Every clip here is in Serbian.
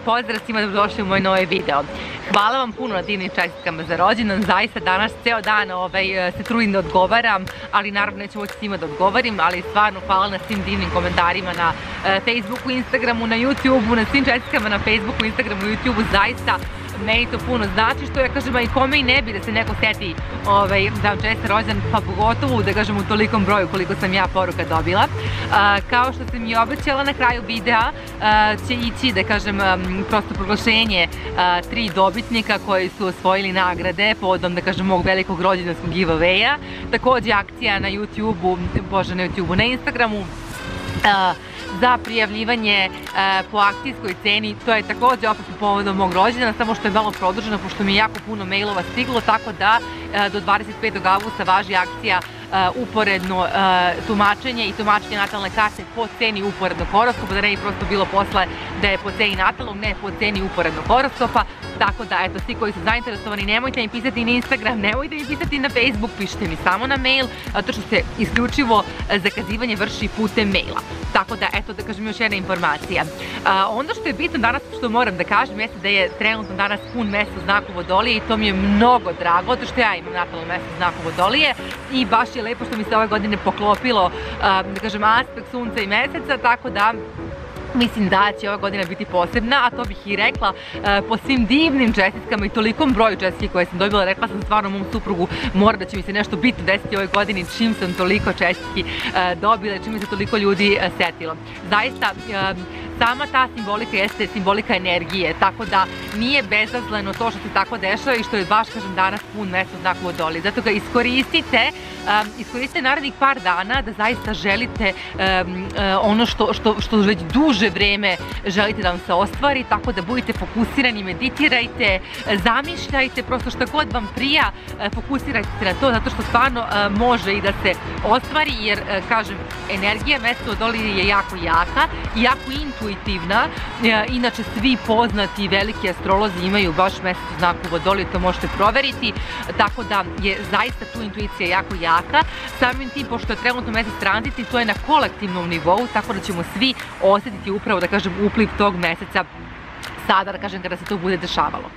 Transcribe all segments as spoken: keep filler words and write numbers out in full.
pozdrav svima, dobrodošli u moj novi video. Hvala vam puno na divnim čestitkama za rođendan, zaista danas ceo dan ovaj, se trudim da odgovaram, ali naravno neću moći svima da odgovorim, ali stvarno hvala na svim divnim komentarima na e, Facebooku, Instagramu, na YouTubeu, na svim čestitkama na Facebooku, Instagramu, YouTubeu, zaista meni to puno znači, što ja kažem, a i kome i ne bi da se neko seti ovaj, da vam čestit rođendan, pa pogotovo da kažem u tolikom broju koliko sam ja poruka dobila. A, kao što sam i obećala, na kraju videa a, će ići, da kažem, a, prosto proglašenje a, tri dobitnika koji su osvojili nagrade povodom, da kažem, mog velikog rođendanskog giveaway-a. Takođe akcija na YouTubeu, bože na YouTubeu, na Instagramu, a, za prijavljivanje e, po akcijskoj ceni. To je takođe opet povodom mog rođendana, samo što je malo produženo pošto mi je jako puno mailova stiglo, tako da e, do dvadeset petog avgusta važi akcija e, uporedno e, tumačenje i tumačenje natalne karte po ceni uporednog horoskopa, da ne bi prosto bilo posle da je po ceni natalnog, ne po ceni uporednog horoskopa. Tako da, eto, svi koji su zainteresovani, nemojte mi pisati na Instagram, nemojte mi pisati na Facebook, pišite mi samo na mail, zato što se isključivo zakazivanje vrši putem maila. Tako da, eto, da kažem još jedna informacija. A, ono što je bitno danas, što moram da kažem, jeste da je trenutno danas pun mesec u znaku Vodolije i to mi je mnogo drago, zato što ja imam natalno mesec u znaku Vodolije i baš je lepo što mi se ove godine poklopilo, a, da kažem, aspekt sunca i meseca, tako da mislim da će ova godina biti posebna, a to bih i rekla e, po svim divnim čestitkama i tolikom broju čestitki koje sam dobila. Rekla sam stvarno mom suprugu, mora da će mi se nešto bitno desiti ove godine čim sam toliko čestitki e, dobila, čim mi se toliko ljudi e, setilo. Zaista, e, sama ta simbolika jeste simbolika energije, tako da nije bezazleno to što se tako dešava i što je baš, kažem, danas pun mesec u znaku Vodolije. Zato ga iskoristite, um, iskoristite narednih par dana da zaista želite um, uh, ono što, što, što već duže vreme želite da vam se ostvari, tako da budite fokusirani, meditirajte, zamišljajte, prosto što god vam prija, fokusirajte se na to, zato što stvarno uh, može i da se ostvari, jer, uh, kažem, energija meseca Vodolije je jako jaka i jako intuitivna. Inače, svi poznati veliki astrolozi imaju baš mesec u znaku Vodolije, to možete proveriti, tako da je zaista tu intuicija jako jaka. Samim tim, pošto je trenutno mesec tranzitni, to je na kolektivnom nivou, tako da ćemo svi osetiti upravo, da kažem, upliv tog meseca sada, da kažem, kada se to bude dešavalo.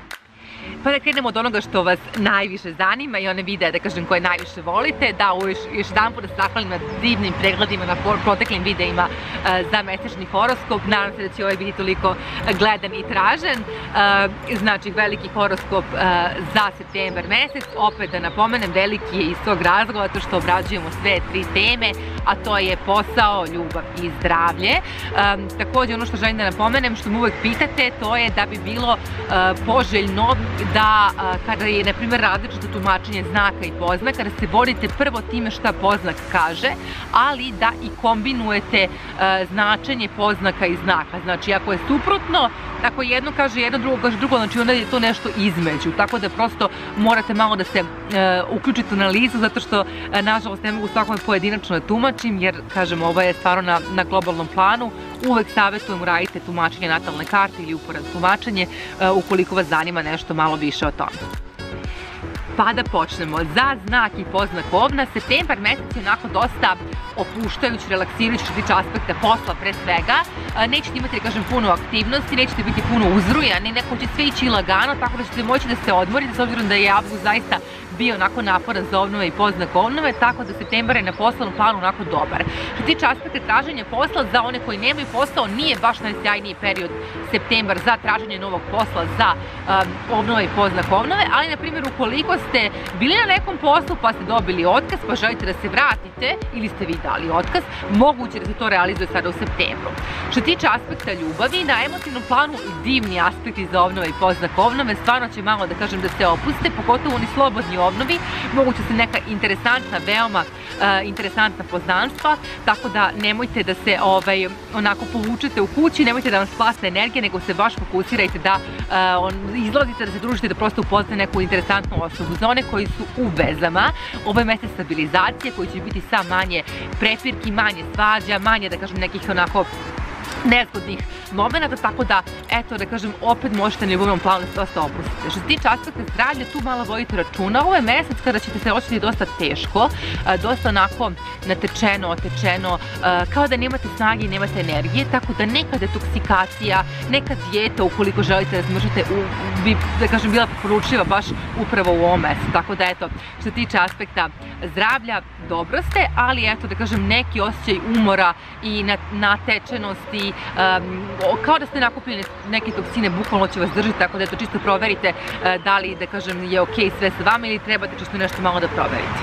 Pa da krenemo od onoga što vas najviše zanima i one videe, da kažem, koje najviše volite. Da, još, još jedan put da se zahvalim na divnim pregledima, na proteklim videima uh, za mesečni horoskop. Nadam se da će ovaj biti toliko gledan i tražen. Uh, znači, veliki horoskop uh, za septembar mesec. Opet da napomenem, veliki je iz tog razloga, zato što obrađujemo sve tri teme, a to je posao, ljubav i zdravlje. Um, takođe, ono što želim da napomenem, što me uvek pitate, to je da bi bilo uh, poželjno da kada je, na primjer, različito tumačenje znaka i poznaka, da se vodite prvo time šta poznak kaže, ali da i kombinujete značenje poznaka i znaka. Znači, ako je suprotno, ako jedno kaže jedno, drugo kaže drugo, znači onda je to nešto između. Tako da prosto morate malo da se uključite u analizu, zato što, nažalost, ne mogu svakome pojedinačno da tumačim, jer, kažem, ovo je stvarno na, na globalnom planu. Uvek savjetujem, uradite tumačenje natalne karte ili uporedno tumačenje ukoliko vas zanima nešto malo više o tome. Pa da počnemo. Za znak i poznak Ovna, septembar mesec je onako dosta opuštajući, relaksirajući što tiče aspekta posla pre svega. Nećete imati, da kažem, puno aktivnosti, nećete biti puno uzrujani, neko će sve ići lagano, tako da ćete moći da se odmorite, s obzirom da je avgust zaista bio onako naporan za obnove i poznak obnove, tako da septembar je na poslovnom planu onako dobar. Što tiče aspekta traženja posla, za one koji nemaju posao, nije baš najsjajniji period septembar za traženje novog posla, za um, obnove i poznak obnove, ali, na primjer, ukoliko ste bili na nekom poslu pa ste dobili otkaz, pa želite da se vratite ili ste vi dali otkaz, moguće da se to realizuje sada u septembru. Što tiče aspekta ljubavi, na emotivnom planu divni aspekti za obnove i poznak obnove, stvarno će malo, da kažem, da se opuste, pogotovo oni slobodni obnovi, moguće se neka interesantna, veoma uh, interesantna poznanstva, tako da nemojte da se ovaj, onako povučete u kući, nemojte da vam splasne energije, nego se baš fokusirajte da uh, on, izlazite, da se družite, da prosto upoznate neku interesantnu osobu. Za one koji su u vezama, ovo je mesec stabilizacije koji će biti sa manje prepirki, manje svađa, manje, da kažem, nekih onako nezgodnih momenta, tako da, eto, da kažem, opet možete na ljubavnom planu se dosta opustiti. Što se tiče aspekta zdravlja, tu malo vodite računa. Ovo je mesec kada ćete se osjetiti dosta teško, dosta onako natečeno, otečeno, kao da nemate snage i nemate energije, tako da neka detoksikacija, neka dijeta, ukoliko želite da smržete, bi, da kažem, bila preporučljiva baš upravo u ovom mesecu. Tako da, eto, što se tiče aspekta zdravlja, dobro ste, ali, eto, da kažem, neki osjećaj umora i natečenosti, kao da ste nakupili neke toksine, bukvalno će vas držati, tako da eto čisto proverite da li, da kažem, je okej sve sa vama ili trebate čisto nešto malo da proverite.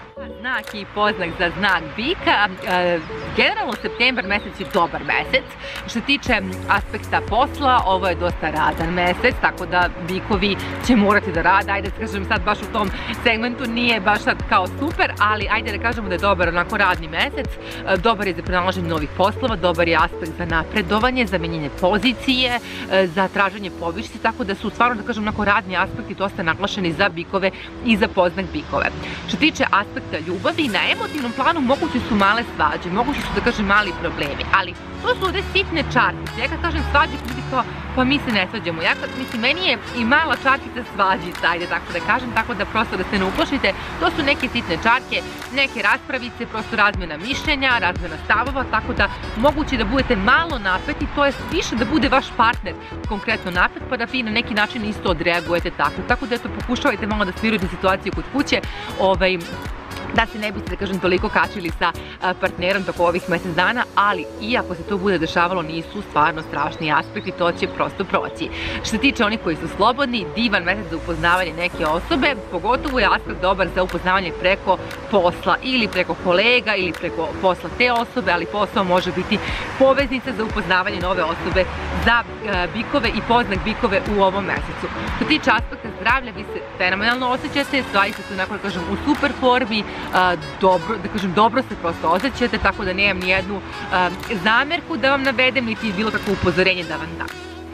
Znak i poznak za znak bika. Generalno, septembar mesec je dobar mesec. Što se tiče aspekta posla, ovo je dosta radan mesec, tako da bikovi će morati da rade. Ajde da kažem, sad baš u tom segmentu nije baš sad kao super, ali ajde da kažemo da je dobar onako radni mesec. Dobar je za pronalaženje novih poslova, dobar je aspekt za napredovanje, za menjenje pozicije, za traženje povišice, tako da su stvarno, da kažem, onako radni aspekti dosta naglašeni za bikove i za poznak bikove. Što se tiče aspekta ljubavi, na emotivnom planu moguće su male svađe, moguće su, da kažem, mali problemi, ali to su ovde sitne čarkice. Ja kad kažem svađe, ljudi kao, pa mi se ne svađamo. Ja kad, mislim, meni je i mala čarkica svađica, ajde tako da kažem, tako da prosto da se ne uplašite, to su neke sitne čarke, neke raspravice, prosto razmena mišljenja, razmena stavova, tako da moguće da budete malo napeti, to je više da bude vaš partner konkretno napet, pa da vi na neki način isto odreagujete tako. Tako da, eto, pokušavajte malo da smirujete situaciju kod kuće, ovaj, da se ne biste, da kažem, toliko kačili sa partnerom toko ovih mesec dana, ali iako se to bude dešavalo, nisu stvarno strašni aspekti, to će prosto proći. Što se tiče onih koji su slobodni, divan mesec za upoznavanje neke osobe, pogotovo je aspekt dobar za upoznavanje preko posla ili preko kolega ili preko posla te osobe, ali posao može biti poveznica za upoznavanje nove osobe za bikove i poznak bikove u ovom mesecu. Što se tiče aspekta zdravlja, vi se fenomenalno osjećate, zaista ste, onako da kažem, u super formi, dobro, da kažem, dobro se prosto osjećate, tako da nemam nijednu zamerku da vam navedem, niti bilo kakvo upozorenje da vam dam.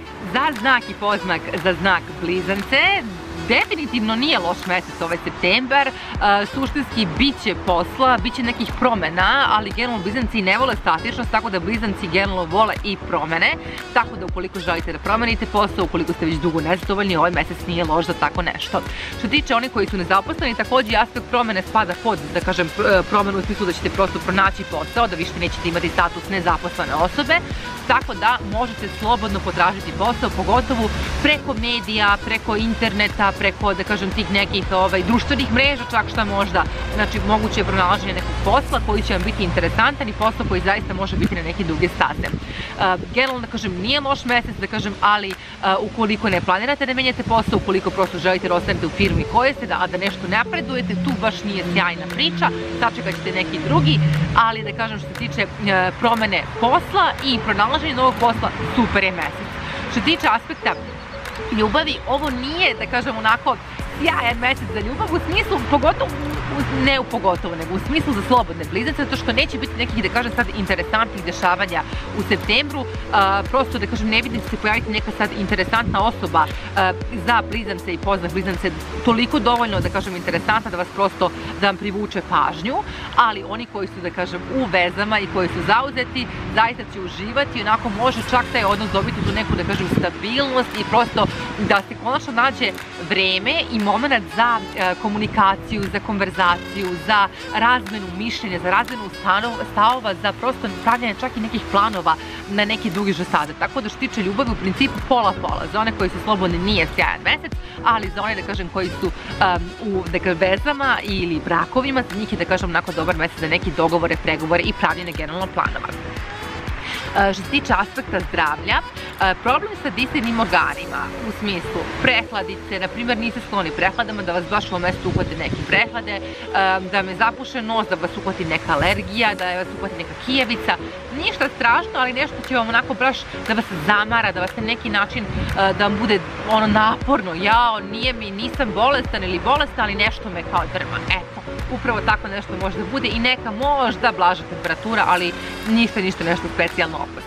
Za znak i poznak za znak blizance, definitivno nije loš mesec ovaj septembar, suštinski bit će posla, bit će nekih promena, ali generalno blizanci ne vole statičnost, tako da blizanci generalno vole i promene, tako da ukoliko želite da promenite posao, ukoliko ste već dugo nezadovoljni, ovaj mesec nije loš za tako nešto. Što se tiče onih koji su nezaposleni, takođe aspekt promene spada pod, da kažem, promenu u smislu da ćete prosto pronaći posao, da više nećete imati status nezaposlene osobe, tako da možete slobodno potražiti posao, pogotovo preko medija, preko interneta, preko, da kažem, tih nekih društvenih mreža, čak šta možda. Znači, moguće je pronalaženje nekog posla koji će vam biti interesantan i posao koji zaista može biti na neke duge staze. Generalno, da kažem, nije loš mesec, da kažem, ali ukoliko ne planirate da menjate posao, ukoliko prosto želite da ostanete u firmi koje ste, a da nešto napredujete, tu baš nije sjajna priča, sačekat ćete neki drugi, ali da kažem, što se tiče promene posla i pronalaženje novog posla, super je mesec. Što se tiče aspekta ljubavi, ovo nije, da kažem, onako sjajan mesec za ljubav, u smislu, pogotovo, ne u pogotovo, nego u smislu za slobodne blizance, zato što neće biti nekih, da kažem, sad interesantnih dešavanja u septembru, prosto, da kažem, ne vidim se pojaviti neka sad interesantna osoba za blizance i poznak blizance, toliko dovoljno, da kažem, interesantna da vas prosto, da vam privuče pažnju, ali oni koji su, da kažem, u vezama i koji su zauzeti, zaista će uživati, onako može čak taj odnos dobiti tu neku, da kažem, stabilnost i prosto da se konačno nađe vreme i moment za komunikaciju, za konverzaciju, za razmenu mišljenja, za razmenu stavova, za prosto pravljanje čak i nekih planova na neki dugi staze. Tako da što tiče ljubavi, u principu pola-pola. Za one koji su slobodni nije sjajan mesec, ali za one, da kažem, koji su u vezama ili brakovima, za njih je, da kažem, onako dobar mesec za neke dogovore, pregovore i pravljene generalno planova. Što se tiče aspekta zdravlja, problem sa disajnim organima, u smislu prehladice, na primjer niste skloni prehladama, da vas baš u ovom mesecu uhvate neke prehlade, da vam je zapušen nos, da vas uhvati neka alergija, da vas uhvati neka kijevica, ništa strašno, ali nešto će vam onako baš da vas zamara, da vas na neki način, da vam bude ono naporno, jao, nije mi, nisam bolestan ili bolestan, ali nešto me kao drma, eto. Upravo tako nešto može da bude i neka možda blaža temperatura, ali ništa, ništa nešto specijalno opasno.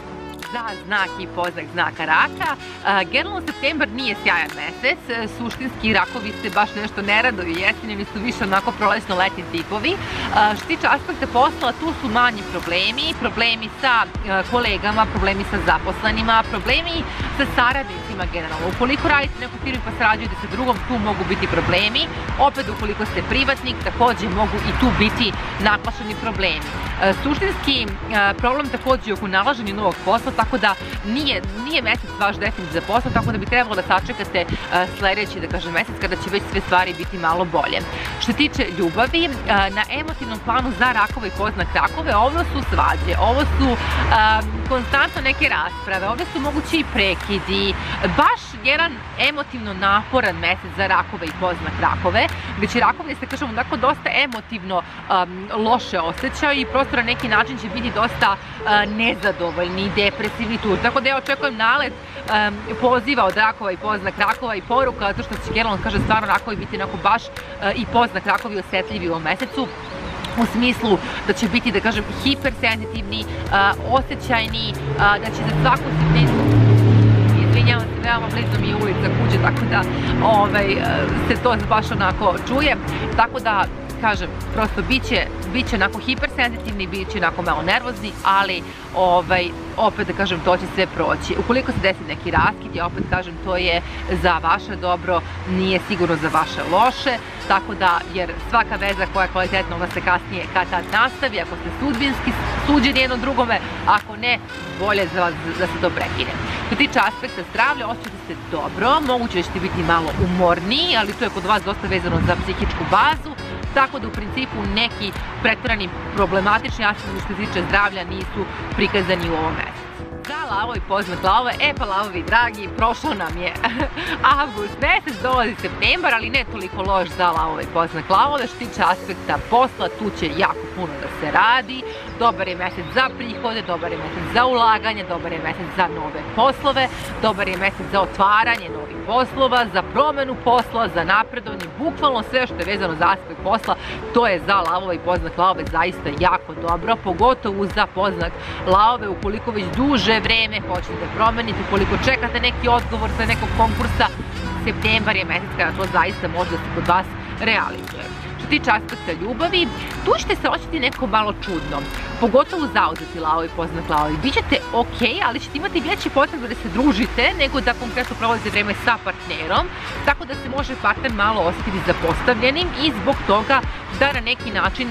za znak i poznak znaka raka. Generalno septembar nije sjajan mesec, suštinski rakovi se baš nešto ne raduju jesenjem i su više onako prolećno-letni tipovi. Što tiče aspekta posla, tu su manji problemi, problemi sa kolegama, problemi sa zaposlenima, problemi sa saradnicima generalno. Ukoliko radite neku firmu pa sarađujete sa drugom, tu mogu biti problemi. Opet, ukoliko ste privatnik, takođe mogu i tu biti naglašeni problemi. Suštinski problem takođe je oko nalaženja novog posla, tako da nije, nije mesec vaš definitiv za posao, tako da bi trebalo da sačekate sledeći, da kažem, mesec kada će već sve stvari biti malo bolje. Što tiče ljubavi, na emotivnom planu za rakove i poznak rakove, ovo su svađe, ovo su um, konstantno neke rasprave, ovde su mogući i prekidi, baš jedan emotivno naporan mesec za rakove i poznak rakove, gde će rakovi, da kažemo, tako dosta emotivno um, loše osjećaju i prosto na neki način će biti dosta uh, nezadovoljni, depresivni tur. Tako da ja očekujem nalet um, poziva od rakova i poznak rakova i poruka, zato što će generalno, kaže, stvarno rakovi biti onako baš uh, i poznak rakovi osetljivi u ovom mesecu, u smislu da će biti, da kažem, hipersenzitivni, uh, osjećajni, uh, da će za svaku sitnicu, izvinjavam se, veoma blizu mi je ulica kuće, tako da ovaj, se to baš onako čuje, tako da, kažem, prosto biće, biće onako hipersenzitivni, biće onako malo nervozni, ali ovaj, opet da kažem, to će sve proći. Ukoliko se desi neki raskid, ja opet kažem, to je za vaše dobro, nije sigurno za vaše loše, tako da, jer svaka veza koja je kvalitetna, ona se kasnije kad tad nastavi, ako ste sudbinski suđeni jedno drugome, ako ne, bolje za vas da se to prekine. Što tiče aspekta zdravlja, osjećate se dobro, moguće da ćete biti malo umorniji, ali to je kod vas dosta vezano za psihičku bazu, tako da u principu neki pretvorani problematični aspekti što se tiče zdravlja nisu prikazani u ovom mesecu. Za lavo i poznak lavove, e pa lavovi dragi, prošao nam je avgust mesec, dolazi septembar, ali ne toliko loš za lavove i poznak lavove. Što tiče aspekta posla, tu će jako puno da se radi, dobar je mesec za prihode, dobar je mesec za ulaganje, dobar je mesec za nove poslove, dobar je mesec za otvaranje novih poslova, za promenu posla, za napredovanje, bukvalno sve što je vezano za aspekt posla, to je za lavove i poznak lavove zaista jako dobro, pogotovo za poznak lavove ukoliko već duže vreme hoćete da promenite, ukoliko čekate neki odgovor sa nekog konkursa, septembar je mesec kada to zaista može da se kod vas realizuje. Što tiče aspekta ljubavi, tu ćete se osjetiti neko malo čudno, pogotovo zauzeti lavovi i poznak lavovi. Bićete ok, ali ćete imati veći potrebu da se družite nego da konkretno provodite vreme sa partnerom, tako da se može partner malo osjetiti zapostavljenim i zbog toga da na neki način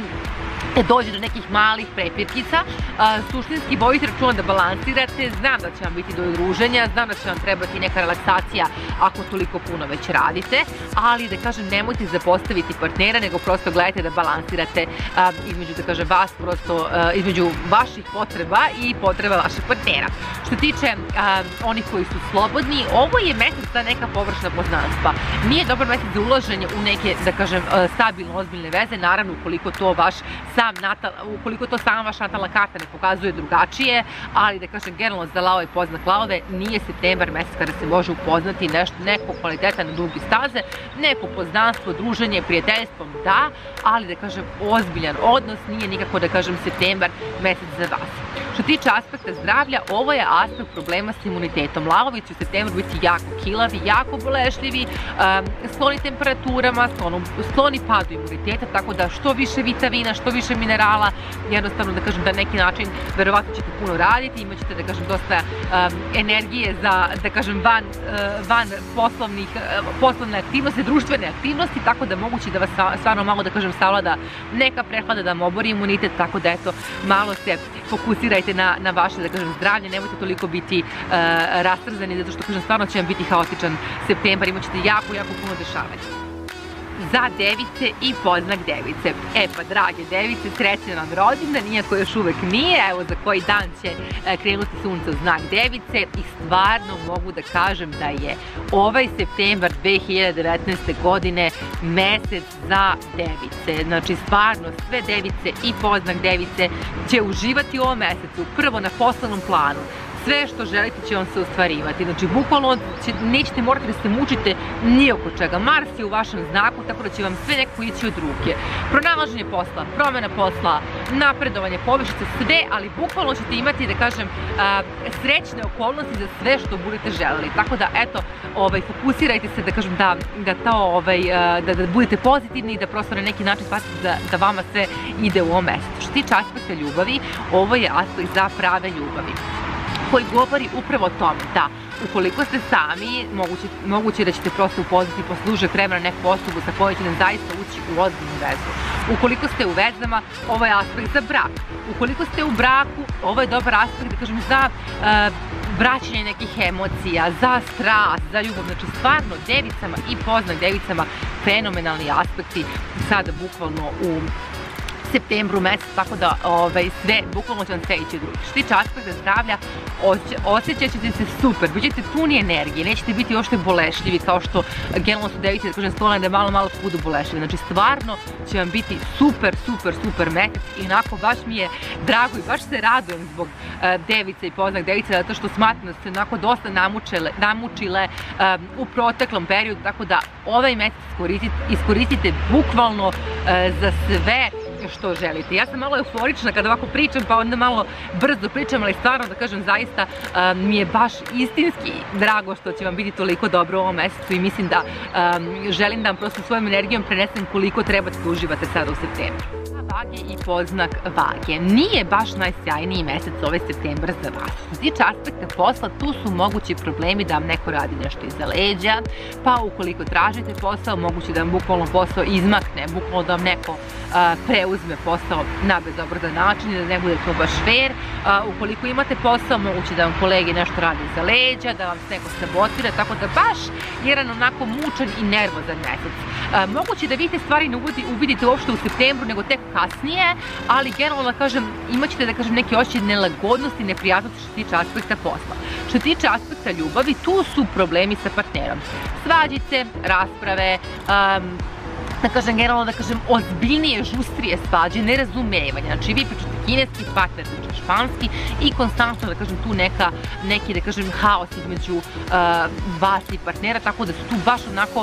dođe do nekih malih prepirkica. Suštinski vodite računa da balansirate, znam da će vam biti do druženja, znam da će vam trebati neka relaksacija ako toliko puno već radite, ali da kažem, nemojte zapostaviti partnera, nego prosto gledajte da balansirate između, da kažem, vas, prosto između vaših potreba i potreba vašeg partnera. Što tiče onih koji su slobodni, ovo je mesec za neka površna poznanstva. Nije dobar mesec za ulaženje u neke, da kažem, stabilno, ozbiljne veze, naravno ukoliko to vaš sam natal, ukoliko to sama vaša natalna karta ne pokazuje drugačije, ali da kažem, generalno za lavove i poznak lavove nije septembar mesec kada se može upoznati nešto, neko kvalitetan na dugi staze, neko poznanstvo, druženje, prijateljstvom, da, ali da kažem, ozbiljan odnos nije nikako, da kažem, septembar mesec za vas. Što tiče aspekta zdravlja, ovo je aspekt problema s imunitetom. Lavovi će u septembru biti jako kilavi, jako bolešljivi, skloni temperaturama, skloni padu imuniteta, tako da što više vitamina, što više minerala, jednostavno, da kažem, da neki način verovatno ćete puno raditi, imat ćete, da kažem, dosta energije za, da kažem, van, van poslovnih, poslovne aktivnosti, društvene aktivnosti, tako da moguće da vas stvarno malo, da kažem, savlada neka prehlada, da vam obori imunitet, tako da, eto, malo se fokusirajte na, na vaše, da kažem, zdravlje, nemojte toliko biti uh, rastrzani, zato što, kažem, stvarno će vam biti haotičan septembar, imat ćete jako, jako puno dešavanja. Za device i poznak device. E pa, drage device, srećan vam rođendan, iako još uvek nije, evo za koji dan će krenuti sunce u znak device i stvarno mogu da kažem da je ovaj septembar dve hiljade devetnaeste. godine mesec za device. Znači, stvarno sve device i poznak device će uživati u ovom mesecu, prvo na poslovnom planu. sve što želite će vam se ostvarivati. Znači, bukvalno nećete morati da se mučite ni oko čega. Mars je u vašem znaku, tako da će vam sve neko ići od ruke. Pronalaženje posla, promjena posla, napredovanje, povišice, sve, ali bukvalno ćete imati, da kažem, srećne okolnosti za sve što budete želeli. Tako da, eto, fokusirajte se, da kažem, da budete pozitivni i da prosto na neki način shvatite da vama sve ide u ovom mesecu. Što se tiče aspekta ljubavi, ovo je aspekt za prave ljubavi, koji govori upravo o tome da ukoliko ste sami, moguće da ćete prosto upoznati posle dužeg vremena neku osobu sa kojoj ćete zaista ući u ozbiljnu vezu. Ukoliko ste u vezama, ovo je aspekt za brak. Ukoliko ste u braku, ovo je dobar aspekt, da kažem, za vraćanje nekih emocija, za strast, za ljubav. Znači, stvarno, devicama i poznak devicama fenomenalni aspekti sada bukvalno u septembru mesec, tako da sve, bukvalno će vam sve ići u drugi. Što se tiče aspekta zdravlja, osjećat ćete se super, bićete puni energije, nećete biti uopšte bolešljivi, kao što generalno su device, da kažem, sklone da malo, malo budu bolešljivi. Znači, stvarno će vam biti super, super, super mesec i onako baš mi je drago i baš se radujem zbog device i poznak device, zato što smatram da ste onako dosta namučile u proteklom periodu, tako da ovaj mesec iskoristite bukvalno za sve što želite. Ja sam malo euforična kada ovako pričam, pa onda malo brzo pričam, ali stvarno da kažem, zaista mi je baš istinski drago što će vam biti toliko dobro u ovom mesecu i mislim da želim da vam prosto svojom energijom prenesem koliko trebate da uživate sada u septembru. Vage i poznak vage. Nije baš najsjajniji mesec ovaj septembar za vas. Što se tiče aspekta posla, tu su mogući problemi da vam neko radi nešto iza leđa, pa ukoliko tražite posao, moguće da vam bukvalno posao izmakne, bukvalno da vam neko preuzme posao na bezobrazan način i da ne bude to baš fair. Ukoliko imate posao, moguće da vam kolege nešto radi iza leđa, da vam se neko sabotira, tako da baš jedan onako mučan i nervozan mesec. Moguće da vi te stvari ne uvidite uopšte u septembru, nego tek kasnije, ali generalno da kažem, imat ćete da kažem neki osjećaj nelagodnosti i neprijatnosti što se tiče aspekta posla. Što se tiče aspekta ljubavi, tu su problemi sa partnerom. Svađice, rasprave, da kažem, generalno da kažem, ozbiljnije, žustrije svađe, nerazumevanja. Znači, vi pričate kineski, partner priča španski i konstantno, da kažem, tu neki, da kažem, haos između vas i partnera, tako da su tu baš onako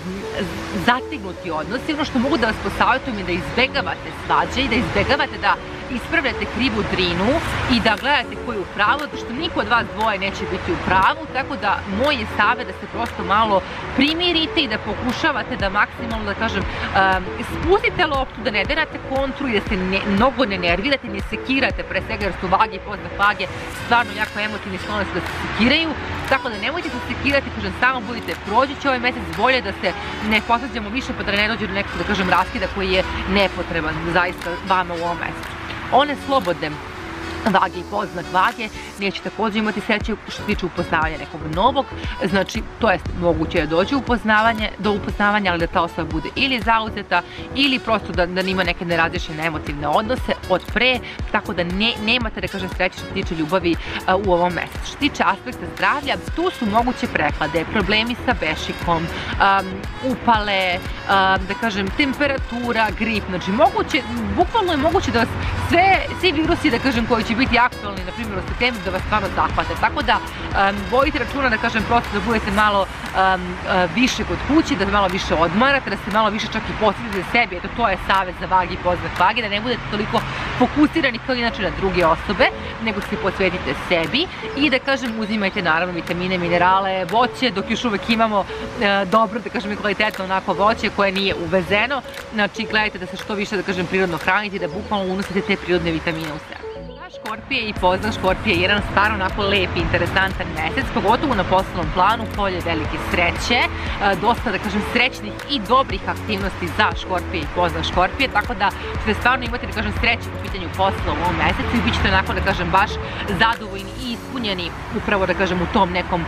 zategnuti odnosi. Ono što mogu da vas posavjetujem je da izbegavate svađe i da izbegavate da ispravljate krivu drinu i da gledate ko je u pravu, zato što niko od vas dvoje neće biti u pravu, tako da moj je savjet da se prosto malo primirite i da pokušavate da maksimalno, da kažem, spustite loptu, da ne derate kontru i da se mnogo ne nervirate, ne sekirate, pre svega jer su vage i poznak vage stvarno jako emotivni, sklone se da se sekiraju, tako da nemojte se sekirati, kažem, samo budite prođući ovaj mesec, bolje da se ne posvađamo više pa da ne dođe do nekog, da kažem, raskida koji je nepotreban zaista vama u ovom mesecu. One slobodne vage i poznak vage neće također imati sreće što se tiče upoznavanja nekog novog, znači to je moguće da dođe do upoznavanja, ali da ta osoba bude ili zauzeta ili prosto da nima neke nerazrešene emotivne odnose od pre, tako da nemate, da kažem, sreće što se tiče ljubavi u ovom mesecu. Što se tiče aspekta zdravlja, tu su moguće prehlade, problemi sa bešikom, upale, da kažem, temperatura, grip, znači moguće, bukvalno je moguće da vas svi virusi, da kažem, koji će biti aktualni, na primjer, u septembru, da vas stvarno zahvate. Tako da vodite računa, da kažem, prosto da budete malo više kod kuće, da malo više odmarate, da se malo više čak i posvetite sebi. Eto, to je savjet za vage i poznak vage, da ne budete toliko fokusirani kao inače na druge osobe, nego se posvetite sebi i da kažem, uzimajte naravno vitamine, minerale, voće, dok još uvek imamo dobro, da kažem, i kvalitetno onako voće koje nije uvezeno. Znači, gledajte da se što više, da kažem, prirodno hranite, da bukvalno unosite te prirodne vitamine u sebe. Škorpije i poznak Škorpije je jedan stvarno onako lep i interesantan mesec, pogotovo na poslovnom planu, polje velike sreće, dosta, da kažem, srećnih i dobrih aktivnosti za Škorpije i poznak Škorpije, tako da ćete stvarno imati, da kažem, sreće po pitanju posla u ovom mesecu i bit ćete onako, da kažem, baš zadovoljni i ispunjeni upravo, da kažem, u tom nekom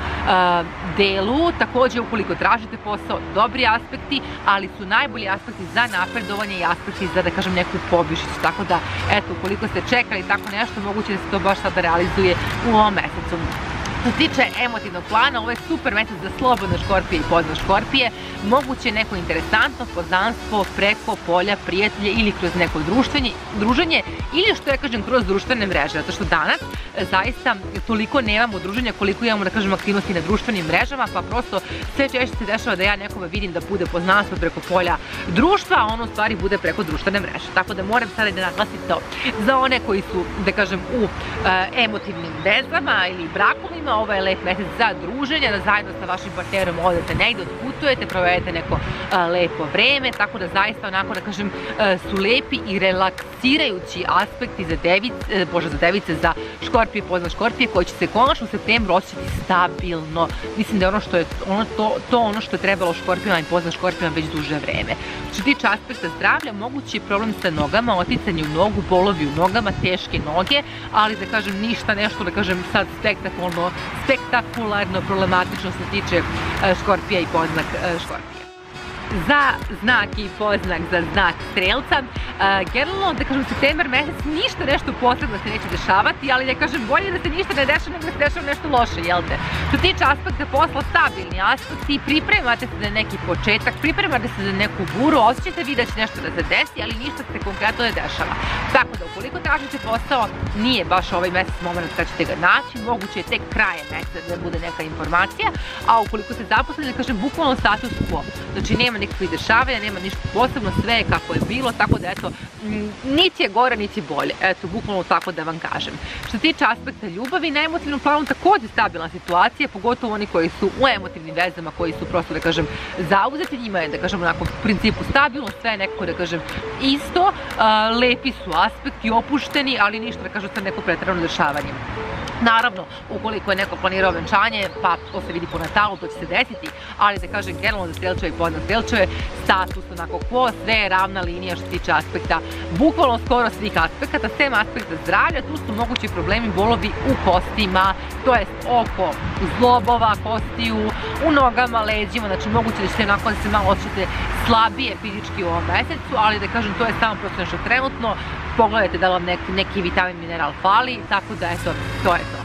delu. Također, ukoliko tražite posao, dobri aspekti, ali su najbolji aspekti za napredovanje i aspekti za, da kažem, neku povišicu, tako da, eto, ukoliko ste čekali tako nešto, moguće da se to baš sada realizuje u ovom mesecu. Što se tiče emotivnog plana, ovo je super mesec za slobodne škorpije i pozna škorpije. Moguće je neko interesantno poznanstvo preko polja prijatelja ili kroz neko druženje ili što ja kažem kroz društvene mreže. Zato što danas zaista toliko nemamo druženja koliko imamo da kažem aktivnosti na društvenim mrežama, pa prosto sve češće se dešava da ja nekome vidim da bude poznanstvo preko polja društva, a ono u stvari bude preko društvene mreže. Tako da moram sada da naglasim to za one koji su, da kažem, u emotivnim vezama ili brakovima. Ovo je lep mesec za druženje, da zajedno sa vašim partnerom odete negde, odputujete, provedete neko lepo vreme, tako da zaista onako da kažem su lepi i relaksirajući aspekti za device, bože za device, za škorpije, pozna škorpije, koji će se konačno u septembru osjećati stabilno. Mislim da je ono što je ono to, to ono što je trebalo škorpijama i pozna škorpijama već duže vreme. Što se tiče aspekta zdravlja, mogući je problem sa nogama, oticanje u nogu, bolovi u nogama, teške noge, ali da kažem ništa nešto da kažem sad spektakularno, spektakularno problematično se tiče škorpija i poznak škorpija. Za znak i poznak za znak strelca, generalno da kažem septembar mesec ništa nešto posebno se neće dešavati, ali da kažem bolje da se ništa ne dešava nego da se dešava nešto loše, jel te? Što se tiče aspekta posla, stabilni aspekti, pripremate se za neki početak, pripremate se za neku buru, osjećate vi da će nešto da se desi, ali ništa se konkretno ne dešava. Tako da ukoliko tražite posao, nije baš ovaj mesec moment kad ćete ga naći, moguće je tek kraje meseca da bude neka informacija, a ukoliko ste zaposleni, da kažem bukvalno status quo, znači nema nikakvih dešavanja, nema ništa posebno, sve je kako je bilo, tako da eto, niti je gore, niti je bolje, eto, bukvalno tako da vam kažem. Što se tiče aspekta ljubavi, na emotivnom planu takođe stabilna situacija, pogotovo oni koji su u emotivnim vezama, koji su prosto, da kažem, zauzeti, njima je, da kažem, onako, u principu stabilno, sve je nekako, da kažem, isto, lepi su aspekti, opušteni, ali ništa, da kažem, sad neko preterano dešavanje. Naravno, ukoliko je neko planirao venčanje, pa to se vidi po natalu, to će se desiti, ali da kažem, generalno za strelčeve i pozna strelčeve, status onako quo, sve je ravna linija što se tiče aspekta, bukvalno skoro svih aspekata, sem aspekta zdravlja, tu su mogući problemi, bolovi u kostima, to jest oko zglobova, kostiju, u nogama, leđima, znači moguće da ćete onako da se malo osjećate slabije fizički u ovom mesecu, ali da kažem, to je samo prosto nešto trenutno, pogledajte da vam neki, neki vitamin mineral fali, tako da eto, to je to.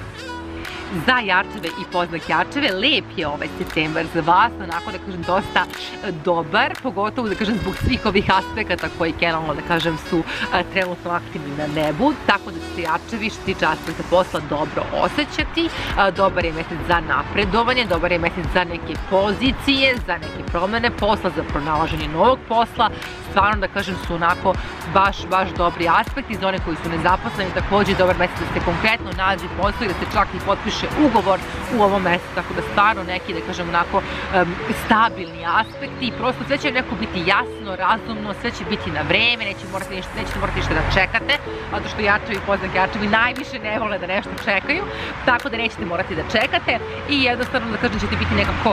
Za jarčeve i poznak jarčeve, lep je ovaj septembar za vas, onako da kažem dosta dobar, pogotovo da kažem zbog svih ovih aspekata koji generalno da kažem su trenutno aktivni na nebu, tako da će se jarčevi što se tiče aspekta posla dobro osjećati, dobar je mesec za napredovanje, dobar je mesec za neke pozicije, za neke promene posla, za pronalaženje novog posla, stvarno da kažem su onako baš, baš dobri aspekti, za one koji su nezaposleni takođe dobar mesec da se konkretno nađe posao i da se čak i potpiše ugovor u ovom mesecu, tako da stvarno neki, da kažem, onako stabilni aspekti, prosto sve će neko biti jasno, razumno, sve će biti na vreme, nećete morati ništa da čekate, zato što jarčevi i poznak jarčevi najviše ne vole da nešto čekaju, tako da nećete morati da čekate i jednostavno, da kažem, ćete biti nekako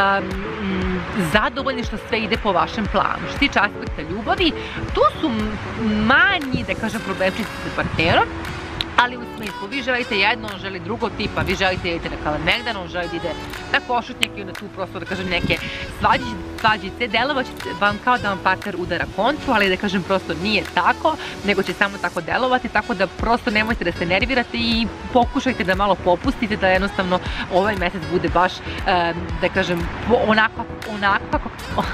zadovoljni što sve ide po vašem planu. Što se tiče aspekta ljubavi, tu su manji, da kažem, problemčici sa partnerom, ali u smislu, vi želite jedno, on želi drugo tipa, vi želite da idete na Kalemegdan, on želi da ide na Košutnjak i onda tu prosto, da kažem, neke svađice, delovat će vam kao da vam partner udara kontru, ali da kažem, prosto nije tako, nego će samo tako delovati, tako da prosto nemojte da se nervirate i pokušajte da malo popustite, da jednostavno ovaj mesec bude baš, da kažem, onako, onako kako,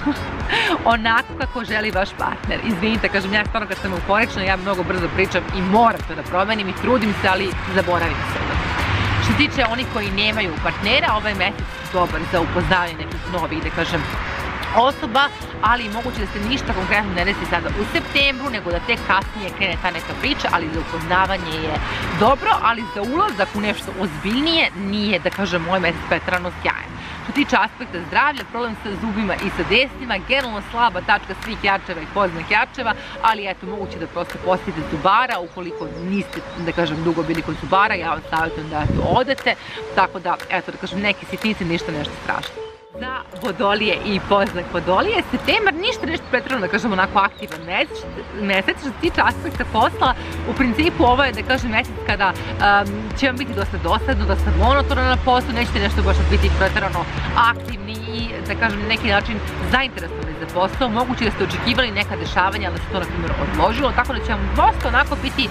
onako kako želi vaš partner. Izvinite, kažem, ja stvarno kad sam euforična, ja mnogo brzo pričam i moram to da promenim i trudim se, ali zaboravim se. Što se tiče onih koji nemaju partnera, ovaj mesec dobar za upoznavanje nekih novih, da kažem, osoba, ali moguće da se ništa konkretno ne desi sada u septembru, nego da tek kasnije krene ta neka priča, ali za upoznavanje je dobro, ali za ulazak u nešto ozbiljnije nije, da kažem, ovaj mesec preterano sjajan. Što se tiče aspekta zdravlja, problem sa zubima i sa desnima, generalno slaba tačka svih jarčeva i poznak jarčeva, ali eto, moguće da prosto posjetite zubara, ukoliko niste, da kažem, dugo bili kod zubara, ja vam savjetujem da odete, tako da, eto, da kažem, neke sitnice, ništa nešto strašno. Za Vodolije i poznak Vodolije, septembar ništa nešto preterano, da kažem, onako aktivan mesec. Što se tiče aspekta posla, u principu ovo je, da kažem, mesec kada će vam biti dosta dosadno, dosta monotono na poslu, nećete nešto baš biti preterano aktivni i, da kažem, na neki način zainteresovani za posao. Moguće da ste očekivali neka dešavanja, ali da se to, na primjer, odložilo, tako da će vam dosta onako biti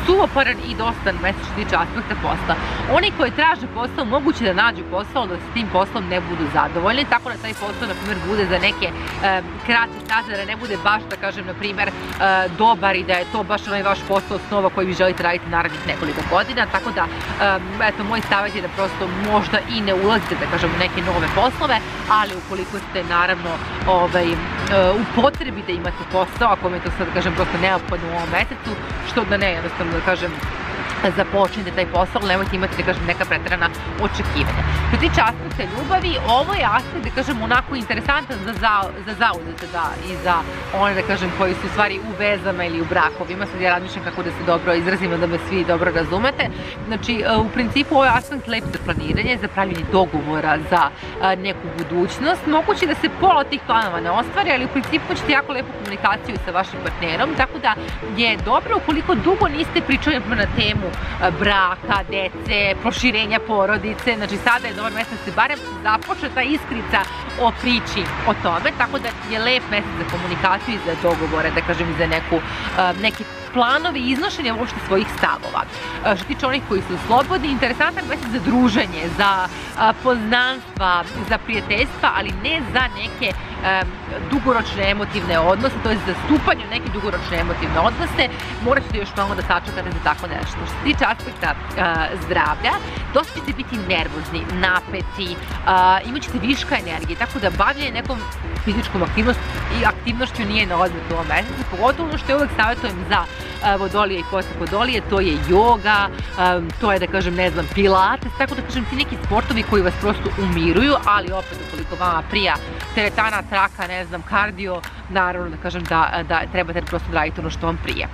suvoparan i dosta mesec što tiče aspekta posla. Oni koji traže posao moguće da nađu posao, da s tim poslom ne budu zadovoljni, tako da taj posao, na primjer, bude za neke e, kraće staze, da ne bude baš, da kažem, na primjer, e, dobar i da je to baš onaj vaš posao osnova koji vi želite raditi narednih nekoliko godina, tako da, e, eto, moj savjet je da prosto možda i ne ulazite, da kažem, u neke nove poslove, ali ukoliko ste, naravno, ovaj, e, u potrebi da imate posao, ako mi je to sad, da kažem, prosto neophodno u ovom mesecu, što da ne, jednostavno, da kažem, započnite taj posao, ali nemojte imati, da kažem, neka preterana očekivanja. Što se tiče aspekta ljubavi, ovo je aspekt, da kažem, onako interesantan za, za, za zauzete, da, i za one, da kažem, koji su u stvari u vezama ili u brakovima. Sad ja razmišljam kako da se dobro izrazim, da me svi dobro razumete. Znači, u principu ovo je aspekt lep za planiranje, za pravljenje dogovora za neku budućnost. Moguće da se pola tih planova ne ostvari, ali u principu ćete jako lepu komunikaciju sa vašim partnerom, tako da je dobro ukoliko dugo niste pričali na temu braka, dece, proširenja porodice, znači sada je dobar mesec da se barem započne ta iskrica o priči o tome, tako da je lep mesec za komunikaciju i za dogovore, da kažem, i za neku, neki planovi i iznošenja uopšte svojih stavova. Što tiče onih koji su slobodni, interesantan mesec za druženje, za poznanstva, za prijateljstva, ali ne za neke dugoročne emotivne odnose, to je za stupanje u neke dugoročne emotivne odnose. Morat ćete još malo da sačekate za tako nešto. Što se tiče aspekta zdravlja, dosta ćete biti nervozni, napeti, imat ćete viška energije, tako da bavljanje nekom fizičkom aktivnošću nije na odmet u ovom mesecu, pogotovo ono što je uvek savjetujem za vodolije i posle vodolije, to je joga, to je, da kažem, ne znam, pilates, tako da kažem, ti neki sportovi koji vas prosto umiruju, ali opet ukoliko vama prija teretana, traka, ne znam, kardio, naravno da kažem da, da trebate prosto da radite ono što vam prije.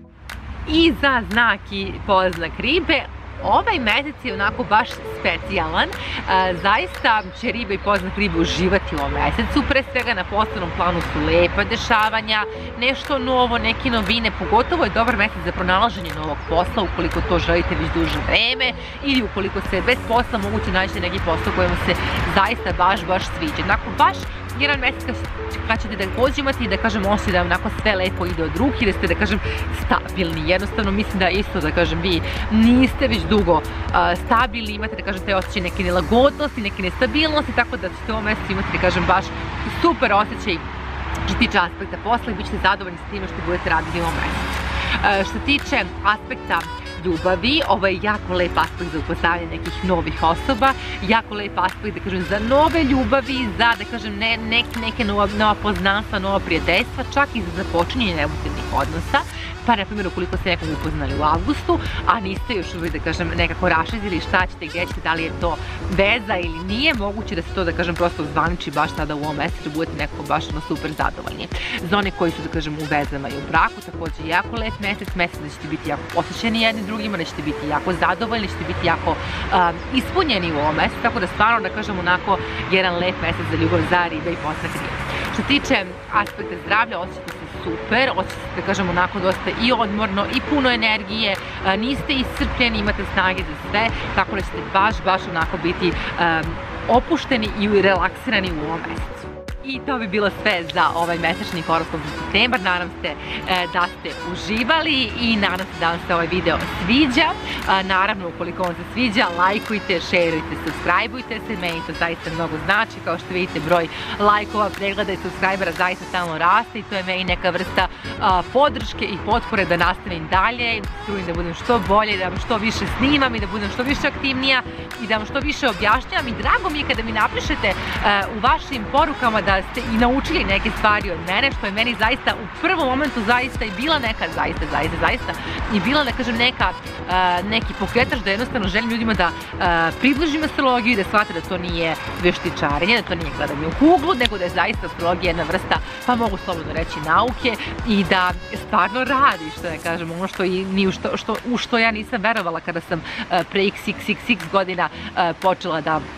I za znak i poznak ribe, ovaj mesec je onako baš specijalan, zaista će ribe i poznak ribe uživati u ovom mesecu, pre svega na poslovnom planu su lepa dešavanja, nešto novo, neke novine, pogotovo je dobar mesec za pronalaženje novog posla ukoliko to želite već duže vreme ili ukoliko se bez posla moguće naći neki posao koji vam se zaista baš, baš sviđa. Onako baš jedan mesec kad ćete da gođe imati i da kažem osjećaj da onako sve lepo ide od ruke i da ste, da kažem, stabilni. Jednostavno mislim da isto, da kažem, vi niste već dugo stabilni, imate, da kažem, te osjećaj neke nelagodnosti, neke nestabilnosti, tako da ćete u ovom mesecu imati, da kažem, baš super osjećaj što se tiče aspekta posla i bit ćete zadovoljni s time što budete radili u ovom mesecu. Što se tiče aspekta ljubavi, ovo je jako lep aspekt za upoznavanje nekih novih osoba, jako lep aspekt, da kažem, za nove ljubavi, za, da kažem, ne, neke, neke nova, nova poznanstva, nova prijateljstva, čak i za započinjenje emotivnih odnosa. Pa, na primjer, ukoliko ste nekog upoznali u avgustu, a niste još uvijek, da kažem, nekako rašezili šta ćete, gdje ćete, da li je to veza ili nije, moguće da se to, da kažem, prosto zvaniči baš tada u ovom mesecu, budete nekako baš ono super zadovoljni. Za one koji su, da kažem, u vezama i u braku, također je jako lep mesec, mesec da ćete biti jako posvećeni jedni drugima, da ćete biti jako zadovoljni, da ćete biti jako um, ispunjeni u ovom mesecu, tako da stvarno, da kažem, onako jedan lep mesec za ljubav, za ribe i poznak ribe. Što se tiče aspekta zdravlja, osjećate se super, osjećate, da kažem, onako dosta i odmorno i puno energije, niste iscrpljeni, imate snage za sve, tako da ćete baš, baš onako biti um, opušteni i relaksirani u ovom mesecu. I to bi bilo sve za ovaj mesečni horoskop za septembar. Nadam se da ste uživali i nadam se da vam se ovaj video sviđa. Naravno, ukoliko vam se sviđa, lajkujte, šerujte, subscribeujte se, meni to zaista mnogo znači. Kao što vidite, broj lajkova, pregleda i subscribera zaista stalno raste i to je meni neka vrsta podrške i potpore da nastavim dalje, trudim da budem što bolje, da vam što više snimam i da budem što više aktivnija i da vam što više objašnjavam. I drago mi je kada mi napišete u vašim porukama da ste i naučili neke stvari od mene, što je meni zaista u prvom momentu zaista i bila neka, zaista, zaista, zaista, i bila, da kažem, neka, neki pokretač da jednostavno želim ljudima da približim astrologiju i da shvate da to nije veštičarenje, da to nije gledanje u kuglu, nego da je zaista astrologija jedna vrsta, pa mogu slobodno reći, nauke i da stvarno radi, što ne kažem, ono što i ni u što, što, u što ja nisam verovala kada sam pre iks iks iks iks godina počela da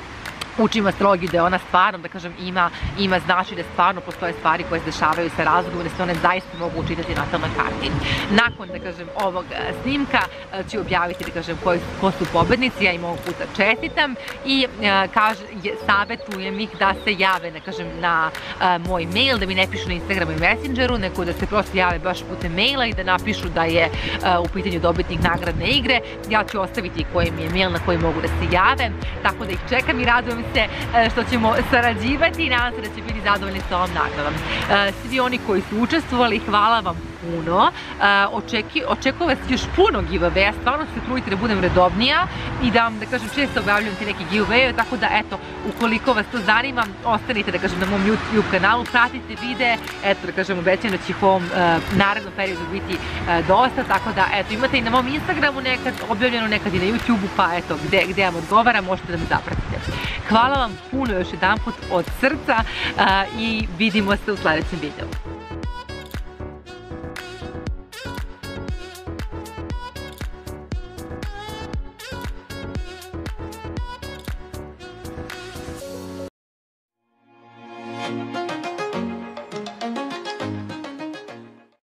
učim astrologiju, da je ona stvarno, da kažem, ima, ima znači da stvarno postoje stvari koje se dešavaju sa razlogom, da se one zaista mogu učitati na natalnoj karti. Nakon, da kažem, ovog snimka ću objaviti, da kažem, koji, ko su pobednici, ja im ovog puta čestitam i kaže, savjetujem ih da se jave, da kažem, na a, moj mail, da mi ne pišu na Instagramu i Messengeru, nego da se prosto jave baš putem maila i da napišu da je a, u pitanju dobitnik nagradne igre. Ja ću ostaviti koji mi je mail na koji mogu da se jave, tako da ih čekam i radujem se što ćemo sarađivati i nadam se da će biti zadovoljni sa ovom nagradom. Svi oni koji su učestvovali, hvala vam puno. Očekujem vas još puno giveawaya, stvarno se trudite da budem redovnija i da vam, da kažem, često objavljam ti neki giveaway, tako da, eto, ukoliko vas to zanima, ostanite, da kažem, na mom YouTube kanalu, pratite videe, eto, da kažem, obećam da će ih u ovom narednom periodu biti dosta, tako da, eto, imate i na mom Instagramu nekad objavljeno, nekad i na YouTubeu, pa eto, gde vam odgovara, možete da me zapratite. Hvala vam puno još jedan put od srca i vidimo se u sledećem videu.